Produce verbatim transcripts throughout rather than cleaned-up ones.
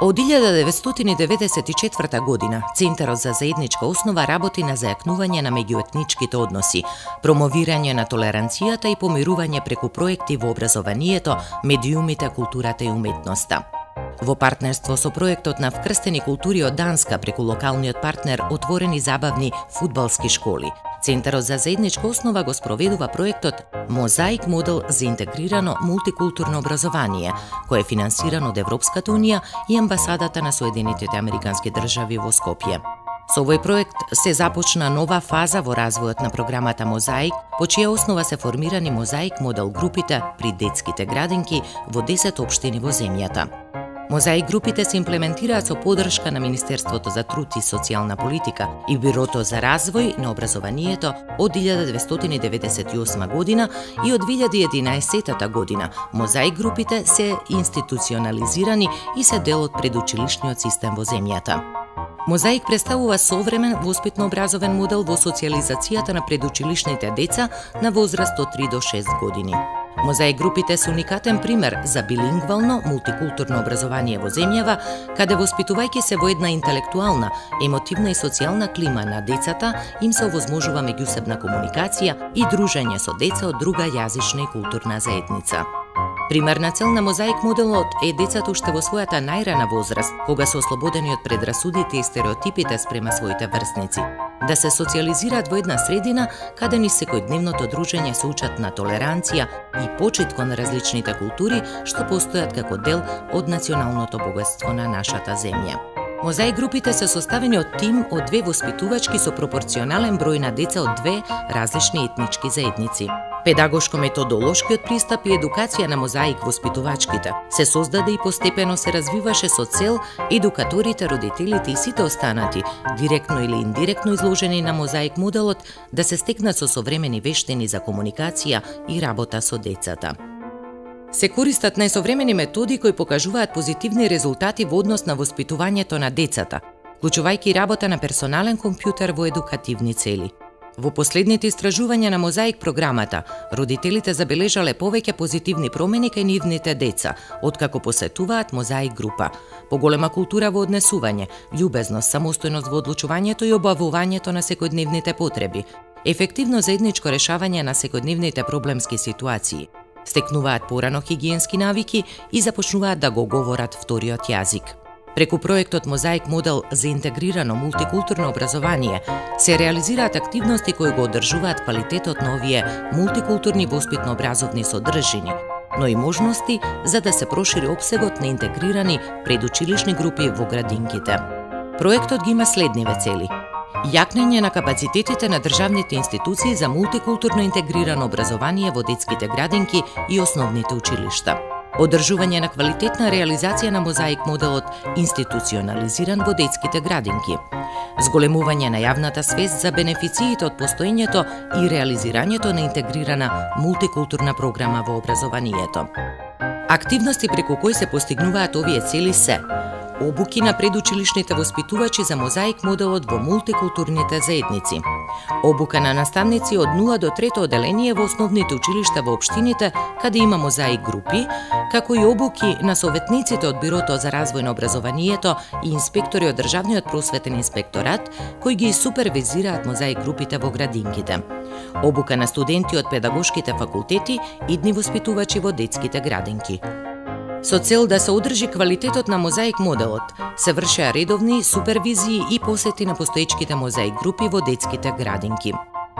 Од илјада деветстотини и деветдесет и четврта година Центарот за заедничка основа работи на зајакнување на меѓуетничките односи, промовирање на толеранцијата и помирување преку проекти во образованието, медиумите, културата и уметноста. Во партнерство со проектот на вкрстени култури од Данска преку локалниот партнер Отворени забавни фудбалски школи, Центарот за заедничка основа го спроведува проектот Мозаик модел за интегрирано мултикултурно образование, кој е финансиран од Европската унија и Амбасадата на Соединетите Американски држави во Скопје. Со овој проект се започна нова фаза во развојот на програмата Мозаик, по чија основа се формирани Мозаик модел групите при детските градинки во десет општини во земјата. Мозаик групите се имплементираат со поддршка на Министерството за труд и социјална политика и Бирото за развој на образованието од илјада деветстотини и деветдесет и осма година и од две илјади и единаесетта година Мозаик групите се институционализирани и се дел од предучилишниот систем во земјата. Мозаик представува современ воспитно-образовен модел во социјализацијата на предучилишните деца на возраст од три до шест години. Мозаик групите се уникатен пример за билингвално, мултикултурно образование во земјава, каде воспитувајќи се во една интелектуална, емотивна и социјална клима на децата, им се овозможува меѓусебна комуникација и дружење со деца од друга јазична и културна заедница. Примерна цел на Мозаик моделот е децата уште во својата најрана возраст, кога се ослободени од предрасудите и стереотипите спрема своите врсници, да се социјализираат во една средина каде ни секојдневното дружење се учат на толеранција и почит кон различните култури што постојат како дел од националното богатство на нашата земја. Мозаик групите се составени од тим од две воспитувачки со пропорционален број на деца од две различни етнички заедници. Педагошко-методолошкиот пристап и едукација на Мозаик воспитувачките се создаде и постепено се развиваше со цел едукаторите, родителите и сите останати, директно или индиректно изложени на Мозаик моделот, да се стекнат со современи вештини за комуникација и работа со децата. Се користат најсовремени методи кои покажуваат позитивни резултати во однос на воспитувањето на децата, вклучувајќи работа на персонален компјутер во едукативни цели. Во последните истражувања на Мозаик програмата, родителите забележале повеќе позитивни промени кај нивните деца, откако посетуваат Мозаик група. Поголема култура во однесување, љубезност, самостојност во одлучувањето и обавувањето на секојдневните потреби, ефективно заедничко решавање на секојдневните проблемски ситуации, стекнуваат порано хигиенски навики и започнуваат да го говорат вториот јазик. Преку проектот Мозаик модел за интегрирано мултикултурно образование се реализираат активности кои го одржуваат квалитетот на овие мултикултурни воспитно-образовни содржини, но и можности за да се прошири опсегот на интегрирани предучилишни групи во градинките. Проектот ги има следниве цели: јакнење на капацитетите на државните институции за мултикултурно интегрирано образование во детските градинки и основните училишта, одржување на квалитетна реализација на Мозаик моделот институционализиран во детските градинки, зголемување на јавната свест за бенефициите од постоењето и реализирањето на интегрирана мултикултурна програма во образованието. Активности преку кои се постигнуваат овие цели се: обуки на предучилишните воспитувачи за Мозаик моделот во мултикултурните заедници, обука на наставници од нула до трето оделение во основните училишта во општините каде има Мозаик групи, како и обуки на советниците од Бирото за развој на образованието и инспектори од Државниот просветен инспекторат кои ги супервизираат Мозаик групите во градинките, обука на студенти од педагошките факултети и идни воспитувачи во детските градинки. Со цел да се одржи квалитетот на Мозаик моделот, се вршеа редовни супервизии и посети на постоечките Мозаик групи во детските градинки.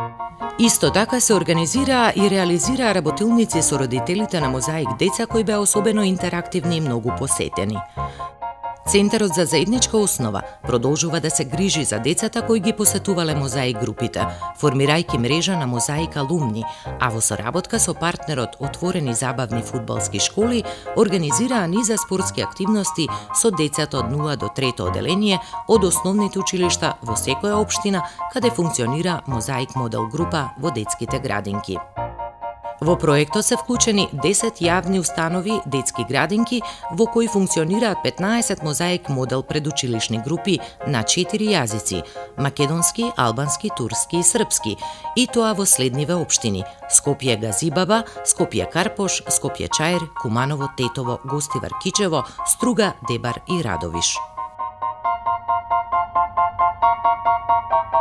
Исто така се организираа и реализираа работилници со родителите на Мозаик деца кои беа особено интерактивни и многу посетени. Центарот за заедничка основа продолжува да се грижи за децата кои ги посетувале Мозаик групите, формирајќи мрежа на Мозаик алумни, а во соработка со партнерот Отворени забавни фудбалски школи организираа низа спортски активности со децата од нула до трето оделение од основните училишта во секоја општина каде функционира Мозаик модел група во детските градинки. Во проектот се вклучени десет јавни установи, детски градинки, во кои функционираат петнаесет мозаик модел предучилишни групи на четири јазици – македонски, албански, турски и српски, и тоа во следниве општини: Скопје Газибаба, Скопје Карпош, Скопје Чаир, Куманово, Тетово, Гостивар Кичево, Струга, Дебар и Радовиш.